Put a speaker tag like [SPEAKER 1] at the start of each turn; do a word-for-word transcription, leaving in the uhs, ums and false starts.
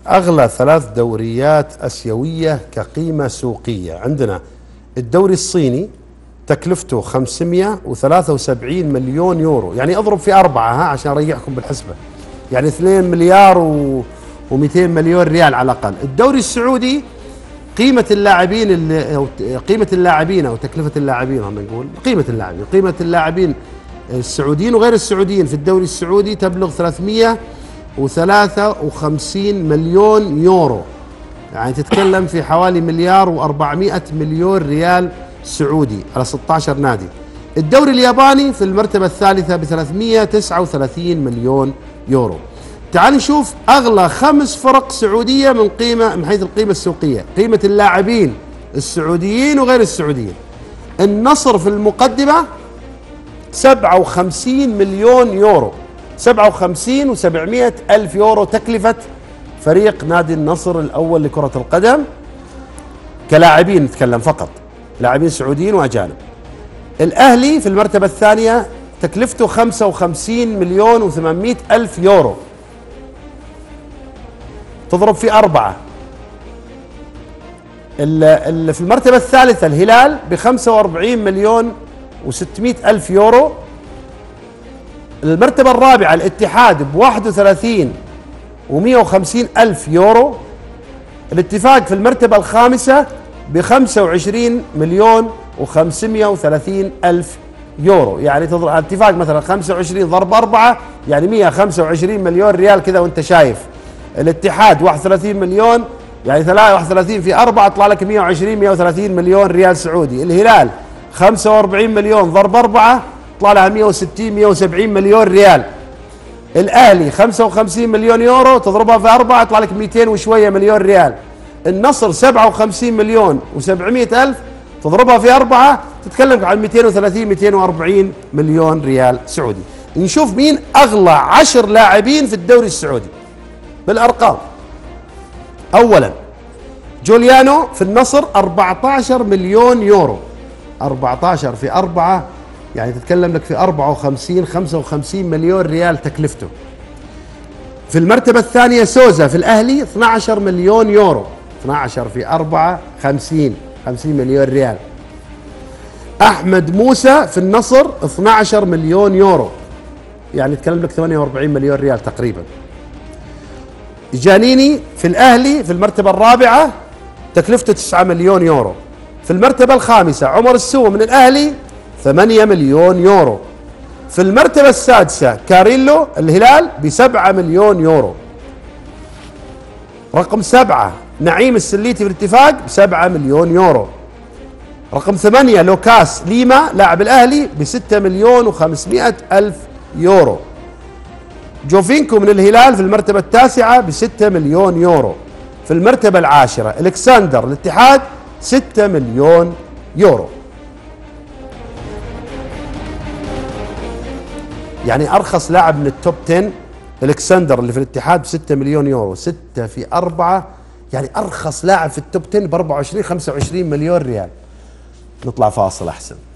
[SPEAKER 1] أغلى ثلاث دوريات آسيوية كقيمة سوقية. عندنا الدوري الصيني تكلفته خمسمئة وثلاثة وسبعين مليون يورو، يعني اضرب في أربعة ها عشان أريحكم بالحسبة، يعني اثنين مليار و ومئتين مليون ريال على الأقل. الدوري السعودي قيمة اللاعبين اللي أو قيمة اللاعبين أو تكلفة اللاعبين، خلينا نقول قيمة اللاعبين قيمة اللاعبين السعوديين وغير السعوديين في الدوري السعودي تبلغ ثلاثمئة وثلاثة وخمسين مليون يورو، يعني تتكلم في حوالي مليار وأربعمئة مليون ريال سعودي على ستة عشر نادي. الدوري الياباني في المرتبة الثالثة ب ثلاثمئة وتسعة وثلاثين مليون يورو. تعال نشوف أغلى خمس فرق سعودية من قيمة من حيث القيمة السوقية، قيمة اللاعبين السعوديين وغير السعوديين. النصر في المقدمة سبعة وخمسين مليون يورو، سبعة وخمسين وسبعمئة ألف يورو تكلفة فريق نادي النصر الأول لكرة القدم كلاعبين، نتكلم فقط لاعبين سعوديين وأجانب. الأهلي في المرتبة الثانية تكلفته خمسة وخمسين مليون وثمانمئة ألف يورو، تضرب في أربعة. اللي في المرتبة الثالثة الهلال بخمسة وأربعين مليون وستمئة ألف يورو. المرتبة الرابعة الاتحاد بواحد وثلاثين ومئة وخمسين ألف يورو. الاتفاق في المرتبة الخامسة بخمسة وعشرين مليون وخمسمئة وثلاثين ألف يورو، يعني تضرب الاتفاق مثلا خمسة وعشرين ضرب أربعة يعني مئة وخمسة وعشرين مليون ريال كذا وانت شايف. الاتحاد واحد وثلاثين مليون، يعني واحد وثلاثين في أربعة يطلع لك مئة وعشرين مئة وثلاثين مليون ريال سعودي. الهلال خمسة وأربعين مليون ضرب أربعة يطلع لها مئة وستين مئة وسبعين مليون ريال. الأهلي خمسة وخمسين مليون يورو تضربها في أربعة يطلع لك مئتين وشوية مليون ريال. النصر سبعة وخمسين مليون وسبعمئة ألف تضربها في أربعة تتكلم عن مئتين وثلاثين مئتين وأربعين مليون ريال سعودي. نشوف مين أغلى عشر لاعبين في الدوري السعودي بالأرقام. أولا جوليانو في النصر أربعة عشر مليون يورو، أربعة عشر في أربعة يعني تتكلم لك في أربعة وخمسين خمسة وخمسين مليون ريال تكلفته. في المرتبة الثانية سوزا في الأهلي اثني عشر مليون يورو، اثني عشر في أربعة خمسين خمسين مليون ريال. أحمد موسى في النصر اثني عشر مليون يورو، يعني تتكلم لك ثمانية وأربعين مليون ريال تقريبا. جانيني في الأهلي في المرتبة الرابعة تكلفته تسعة مليون يورو. في المرتبة الخامسة عمر السوة من الأهلي ثمانية مليون يورو. في المرتبة السادسة كاريلو الهلال بسبعة مليون يورو. رقم سبعة نعيم السليتي في الاتفاق بسبعة مليون يورو. رقم ثمانية لوكاس ليما لاعب الأهلي بستة مليون وخمسمئة ألف يورو. جوفينكو من الهلال في المرتبة التاسعة بستة مليون يورو. في المرتبة العاشرة الكسندر الاتحاد ستة مليون يورو. يعني أرخص لاعب من التوب عشرة الكسندر اللي في الاتحاد بستة مليون يورو، ستة في أربعة يعني أرخص لاعب في التوب عشرة ب أربعة وعشرين خمسة وعشرين مليون ريال. نطلع فاصل أحسن.